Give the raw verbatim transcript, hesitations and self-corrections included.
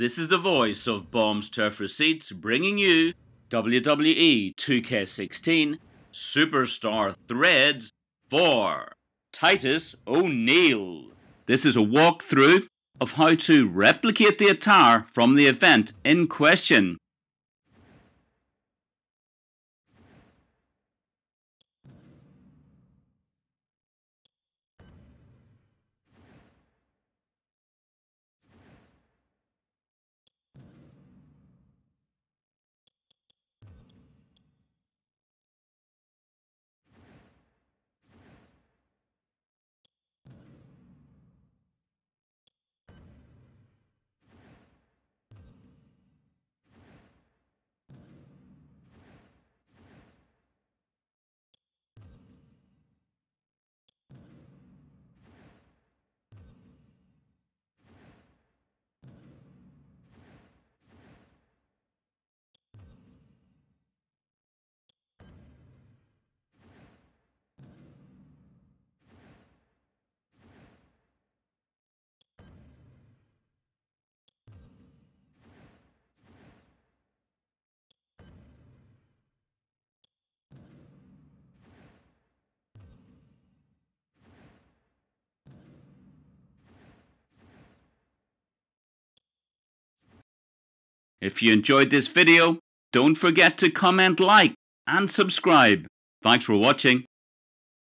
This is the voice of Bombs Turf Receipts bringing you W W E two K sixteen Superstar Threads for Titus O'Neil. This is a walkthrough of how to replicate the attire from the event in question. If you enjoyed this video, don't forget to comment, like, and subscribe. Thanks for watching.